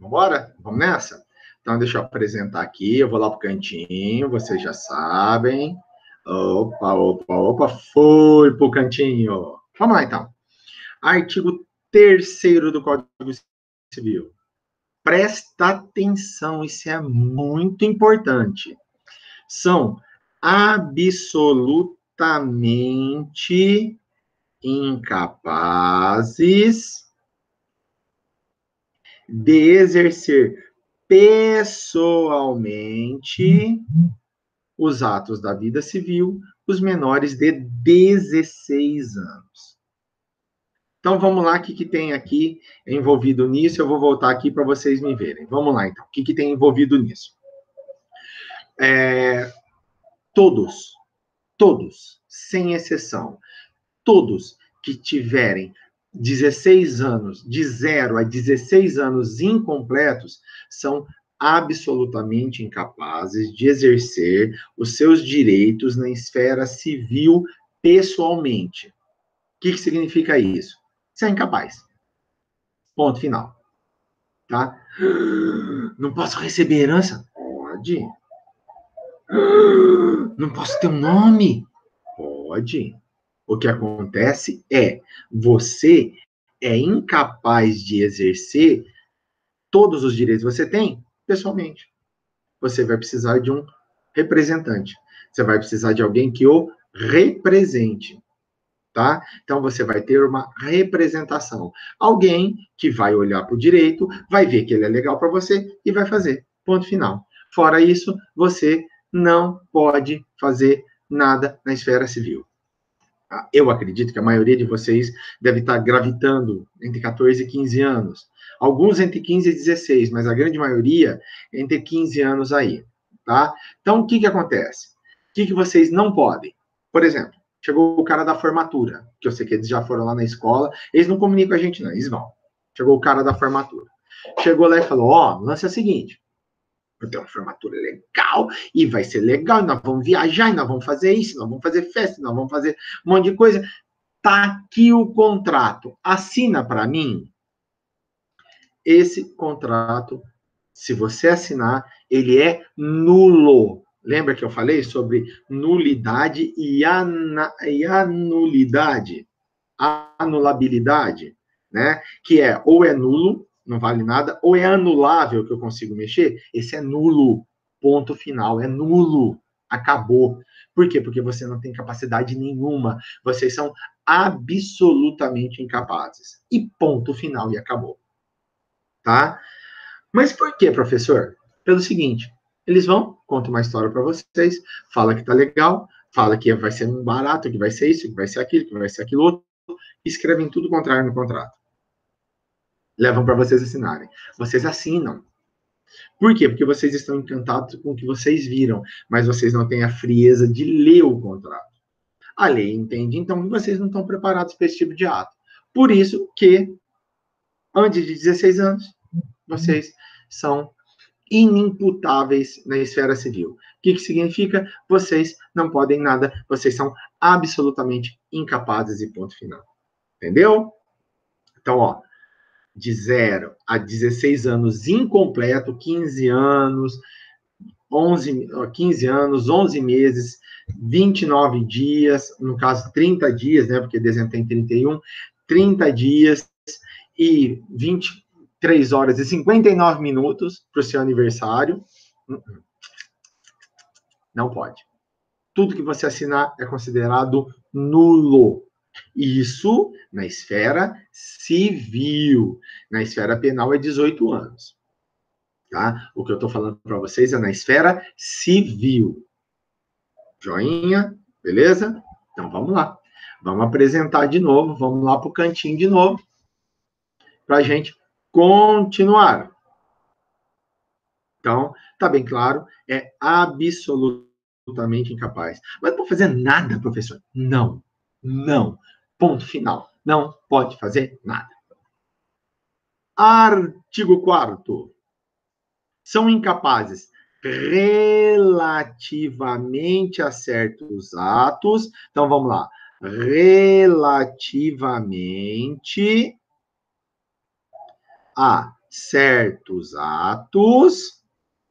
Vambora? Vamos nessa? Então, deixa eu apresentar aqui. Eu vou lá pro cantinho, vocês já sabem. Opa, opa, opa, foi pro cantinho. Vamos lá, então. Artigo 3º do Código Civil. Presta atenção, isso é muito importante. São absolutamente incapazes de exercer pessoalmente os atos da vida civil, os menores de 16 anos. Então, vamos lá, o que tem aqui envolvido nisso? Eu vou voltar aqui para vocês me verem. Vamos lá, então. O que tem envolvido nisso? Todos, sem exceção, todos que tiverem 16 anos, de 0 a 16 anos incompletos, são absolutamente incapazes de exercer os seus direitos na esfera civil pessoalmente. O que significa isso? Você é incapaz. Ponto final. Tá? Não posso receber herança? Pode. Não posso ter um nome? Pode. O que acontece é, você é incapaz de exercer todos os direitos que você tem pessoalmente. Você vai precisar de um representante. Você vai precisar de alguém que o represente. Tá? Então, você vai ter uma representação. Alguém que vai olhar para o direito, vai ver que ele é legal para você e vai fazer. Ponto final. Fora isso, você não pode fazer nada na esfera civil. Eu acredito que a maioria de vocês deve estar gravitando entre 14 e 15 anos. Alguns entre 15 e 16, mas a grande maioria entre 15 anos aí. Tá? Então, o que acontece? O que vocês não podem? Por exemplo, chegou o cara da formatura, que eu sei que eles já foram lá na escola, eles não comunicam com a gente, não, eles vão. Chegou o cara da formatura. Chegou lá e falou: o lance é o seguinte, eu tenho uma formatura legal, e vai ser legal, e nós vamos viajar, e nós vamos fazer isso, nós vamos fazer festa, nós vamos fazer um monte de coisa. Tá aqui o contrato, assina para mim. Esse contrato, se você assinar, ele é nulo. Lembra que eu falei sobre nulidade e anulidade? Anulabilidade, né? Que é ou é nulo, não vale nada, ou é anulável, que eu consigo mexer. Esse é nulo. Ponto final. É nulo. Acabou. Por quê? Porque você não tem capacidade nenhuma. Vocês são absolutamente incapazes. E ponto final. E acabou. Tá? Mas por quê, professor? Pelo seguinte, eles vão, contam uma história para vocês, fala que tá legal, fala que vai ser um barato, que vai ser isso, que vai ser aquilo, que vai ser aquilo outro, escrevem tudo contrário no contrato. Levam para vocês assinarem. Vocês assinam. Por quê? Porque vocês estão encantados com o que vocês viram, mas vocês não têm a frieza de ler o contrato. A lei entende, então, que vocês não estão preparados para esse tipo de ato. Por isso que, antes de 16 anos, vocês são inimputáveis na esfera civil. O que significa? Vocês não podem nada, vocês são absolutamente incapazes e ponto final. Entendeu? Então, de 0 a 16 anos incompleto, 15 anos, 15 anos, 11 meses, 29 dias, no caso 30 dias, né, porque dezembro tem 31, 30 dias e 23 horas e 59 minutos para o seu aniversário. Não pode. Tudo que você assinar é considerado nulo. Isso na esfera civil. Na esfera penal é 18 anos. Tá? O que eu estou falando para vocês é na esfera civil. Joinha, beleza? Então vamos lá. Vamos apresentar de novo, vamos lá para o cantinho de novo, para a gente continuar. Então, tá bem claro, é absolutamente incapaz. Mas não pode fazer nada, professor? Não, não. Ponto final. Não pode fazer nada. Artigo 4º. São incapazes relativamente a certos atos. Então, vamos lá. Relativamente a certos atos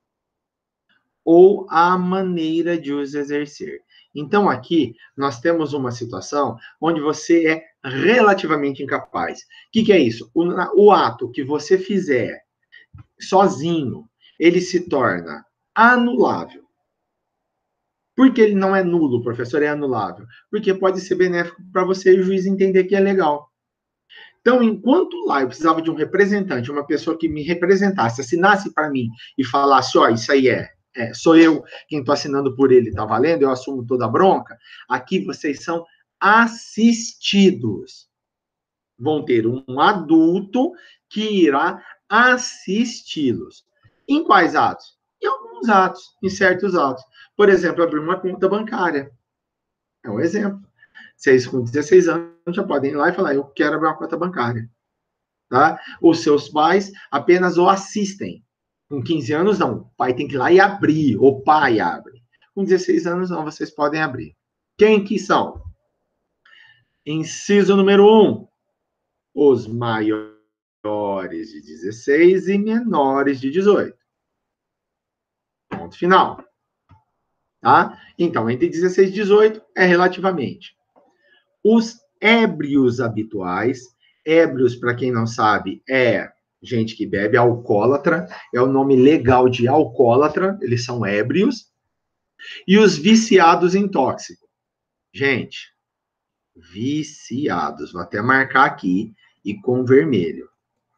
ou a maneira de os exercer. Então, aqui, nós temos uma situação onde você é relativamente incapaz. O que é isso? O ato que você fizer sozinho, ele se torna anulável. Por que ele não é nulo, professor? É anulável. Porque pode ser benéfico para você e o juiz entender que é legal. Então, enquanto lá eu precisava de um representante, uma pessoa que me representasse, assinasse para mim e falasse, ó, isso aí sou eu quem estou assinando por ele, tá valendo? Eu assumo toda a bronca. Aqui vocês são assistidos. Vão ter um adulto que irá assisti-los. Em quais atos? Em alguns atos, em certos atos. Por exemplo, abrir uma conta bancária. É um exemplo. Vocês com 16 anos já podem ir lá e falar, eu quero abrir uma conta bancária. Tá? Os seus pais apenas o assistem. Com 15 anos, não. O pai tem que ir lá e abrir. O pai abre. Com 16 anos, não. Vocês podem abrir. Quem que são? Inciso número 1. Os maiores de 16 e menores de 18. Ponto final. Tá? Então, entre 16 e 18 é relativamente. Os ébrios habituais. Ébrios, para quem não sabe, é gente que bebe, alcoólatra, é o nome legal de alcoólatra, eles são ébrios. E os viciados em tóxico. Gente, viciados, vou até marcar aqui e com vermelho.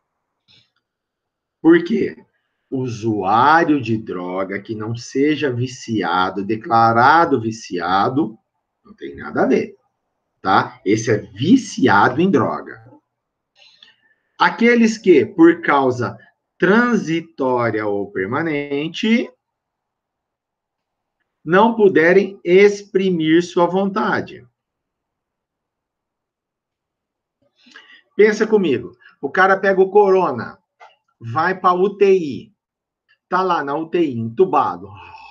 Por quê? Usuário de droga que não seja viciado, declarado viciado, não tem nada a ver, tá? Esse é viciado em droga. Aqueles que, por causa transitória ou permanente, não puderem exprimir sua vontade. Pensa comigo. O cara pega o corona, vai para UTI, tá lá na UTI, entubado.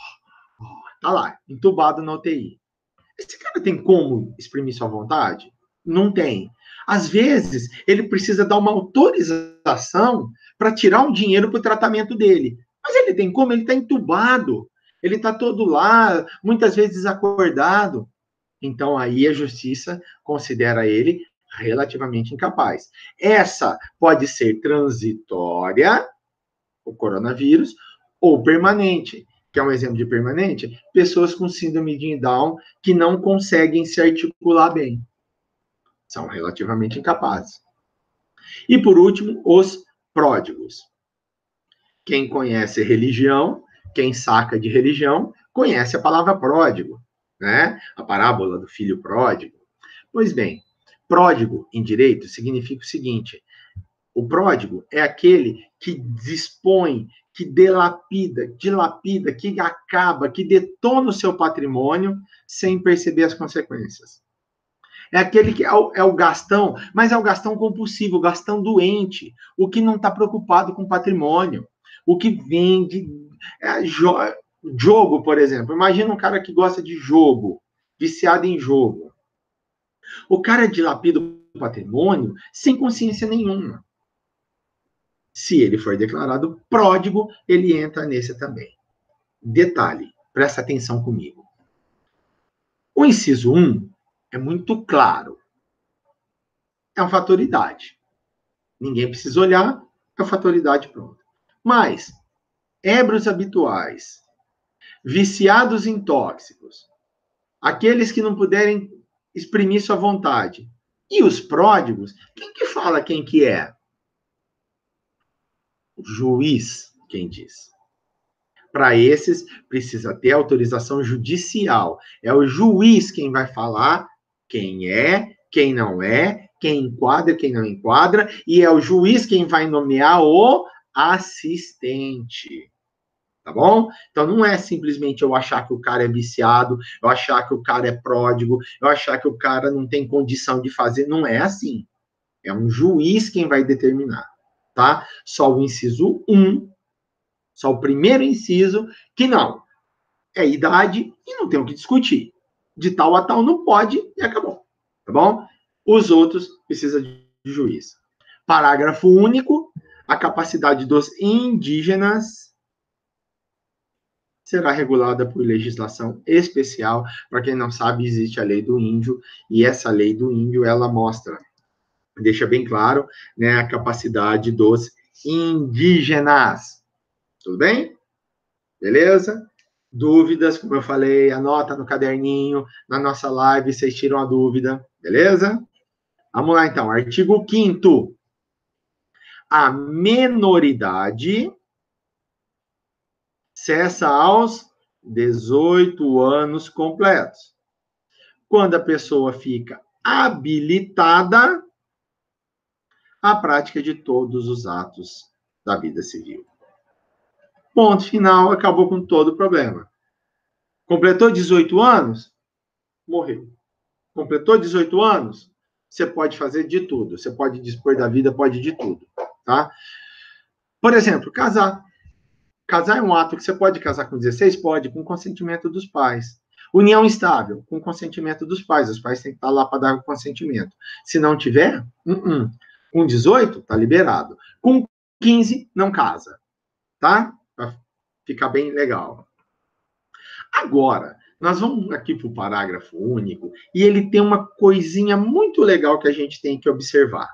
Tá lá, entubado na UTI. Esse cara tem como exprimir sua vontade? Não tem. Às vezes, ele precisa dar uma autorização para tirar um dinheiro para o tratamento dele. Mas ele tem como? Ele está entubado. Ele está todo lá, muitas vezes desacordado. Então, aí a justiça considera ele relativamente incapaz. Essa pode ser transitória, o coronavírus, ou permanente. Que é um exemplo de permanente? Pessoas com síndrome de Down que não conseguem se articular bem. São relativamente incapazes. E, por último, os pródigos. Quem conhece religião, quem saca de religião, conhece a palavra pródigo, né? A parábola do filho pródigo. Pois bem, pródigo em direito significa o seguinte: o pródigo é aquele que dispõe, que dilapida, que acaba, que detona o seu patrimônio sem perceber as consequências. É aquele que é o gastão, mas é o gastão compulsivo, o gastão doente, o que não está preocupado com patrimônio, o que vende. Jogo, por exemplo. Imagina um cara que gosta de jogo, viciado em jogo. O cara dilapida o patrimônio sem consciência nenhuma. Se ele for declarado pródigo, ele entra nesse também. Detalhe, presta atenção comigo. O inciso 1 é muito claro. É uma fatalidade. Ninguém precisa olhar, é a fatalidade pronta. Mas, ébrios habituais, viciados em tóxicos, aqueles que não puderem exprimir sua vontade, e os pródigos, quem que fala quem que é? O juiz, quem diz. Para esses, precisa ter autorização judicial. É o juiz quem vai falar quem é, quem não é, quem enquadra, quem não enquadra, e é o juiz quem vai nomear o assistente. Tá bom? Então não é simplesmente eu achar que o cara é viciado, eu achar que o cara é pródigo, eu achar que o cara não tem condição de fazer. Não é assim. É um juiz quem vai determinar. Tá? Só o inciso 1, só o primeiro inciso, que não. É idade e não tem o que discutir. De tal a tal não pode e acabou. Tá bom? Os outros precisa de juiz. Parágrafo único. A capacidade dos indígenas será regulada por legislação especial. Para quem não sabe, existe a lei do índio, e essa lei do índio, ela mostra, deixa bem claro, né, a capacidade dos indígenas. Tudo bem? Beleza? Dúvidas, como eu falei, anota no caderninho, na nossa live, vocês tiram a dúvida, beleza? Vamos lá, então. Artigo 5º. A menoridade cessa aos 18 anos completos. Quando a pessoa fica habilitada à prática de todos os atos da vida civil. Ponto final, acabou com todo o problema. Completou 18 anos? Morreu. Completou 18 anos? Você pode fazer de tudo. Você pode dispor da vida, pode de tudo, tá? Por exemplo, casar. Casar é um ato que você pode casar com 16? Pode, com consentimento dos pais. União estável, com consentimento dos pais. Os pais têm que estar lá para dar o consentimento. Se não tiver, com 18, tá liberado. Com 15, não casa. Tá? Para ficar bem legal. Agora, nós vamos aqui para o parágrafo único, e ele tem uma coisinha muito legal que a gente tem que observar.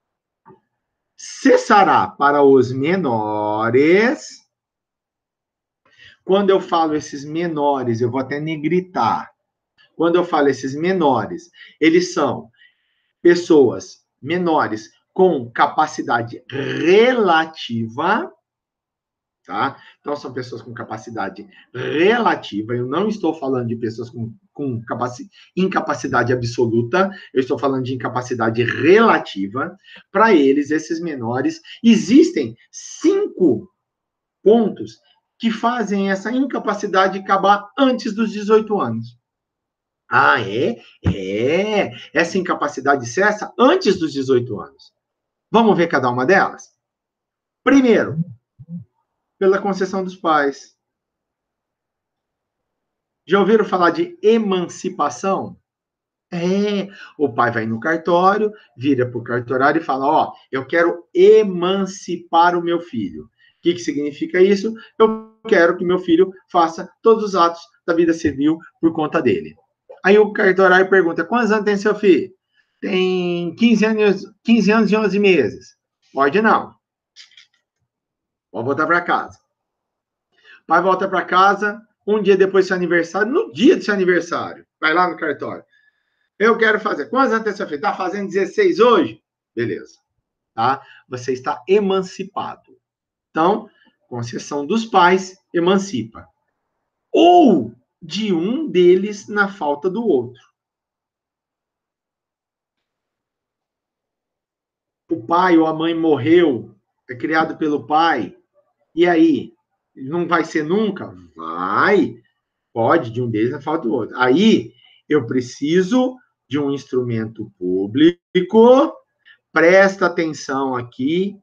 Cessará para os menores. Quando eu falo esses menores, eu vou até negritar. Quando eu falo esses menores, eles são pessoas menores com capacidade relativa, tá? Então, são pessoas com capacidade relativa. Eu não estou falando de pessoas com incapacidade absoluta, eu estou falando de incapacidade relativa. Para eles, esses menores, existem 5 pontos que fazem essa incapacidade acabar antes dos 18 anos. Ah, é? É. Essa incapacidade cessa antes dos 18 anos. Vamos ver cada uma delas? Primeiro, pela concessão dos pais. Já ouviram falar de emancipação? É, o pai vai no cartório, vira para o cartorário e fala, ó, eu quero emancipar o meu filho. O que significa isso? Eu quero que meu filho faça todos os atos da vida civil por conta dele. Aí o cartorário pergunta, quantos anos tem seu filho? Tem 15 anos e 11 meses. Pode não. Pode voltar para casa. O pai volta para casa, um dia depois do seu aniversário, no dia do seu aniversário, vai lá no cartório. Eu quero fazer. Quantos anos tem seu filho? Está fazendo 16 hoje? Beleza. Tá? Você está emancipado. Então, concessão dos pais, emancipa. Ou de um deles na falta do outro. O pai ou a mãe morreu, é criado pelo pai, e aí? Não vai ser nunca? Vai. Pode, de um deles na falta do outro. Aí, eu preciso de um instrumento público, presta atenção aqui,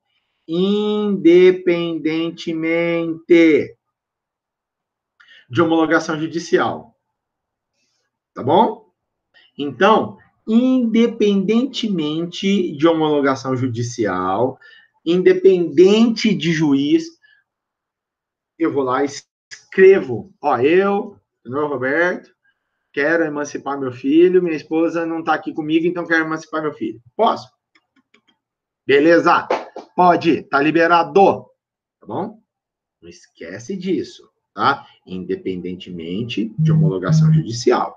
independentemente de homologação judicial. Tá bom? Então, independentemente de homologação judicial, independente de juiz, eu vou lá e escrevo, ó, eu, Roberto, quero emancipar meu filho, minha esposa não está aqui comigo, então quero emancipar meu filho. Posso? Beleza? Pode, tá liberado. Tá bom? Não esquece disso, tá? Independentemente de homologação judicial.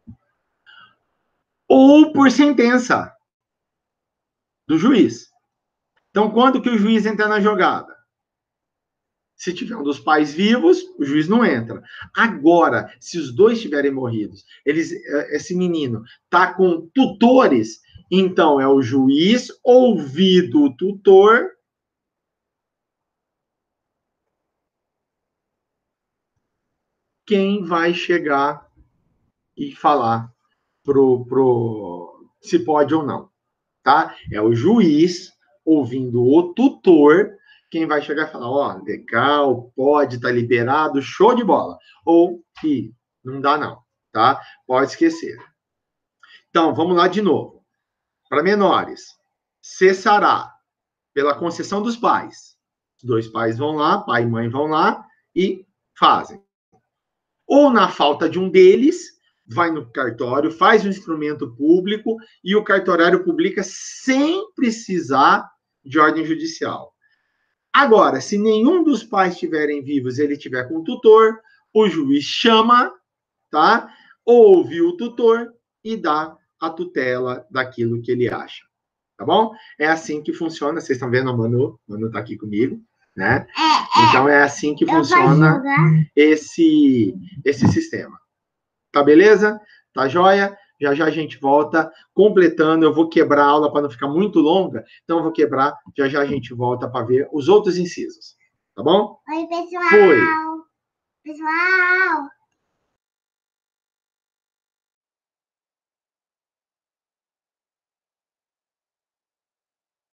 Ou por sentença do juiz. Então, quando que o juiz entra na jogada? Se tiver um dos pais vivos, o juiz não entra. Agora, se os dois tiverem morridos, esse menino tá com tutores, então é o juiz, ouvido o tutor, quem vai chegar e falar se pode ou não, tá? É o juiz, ouvindo o tutor, quem vai chegar e falar, ó, legal, pode, tá liberado, show de bola. Ou que não dá não, tá? Pode esquecer. Então, vamos lá de novo. Para menores, cessará pela concessão dos pais. Os dois pais vão lá, pai e mãe vão lá e fazem. Ou na falta de um deles, vai no cartório, faz um instrumento público e o cartorário publica sem precisar de ordem judicial. Agora, se nenhum dos pais estiverem vivos, ele tiver com o tutor, o juiz chama, tá? Ouve o tutor e dá a tutela daquilo que ele acha. Tá bom? É assim que funciona. Vocês estão vendo a Manu? A Manu tá aqui comigo, né? Então é assim que funciona esse sistema. Tá beleza? Tá joia? Já já a gente volta completando. Eu vou quebrar a aula para não ficar muito longa. Então eu vou quebrar. Já já a gente volta para ver os outros incisos. Tá bom? Oi, pessoal. Foi. Pessoal.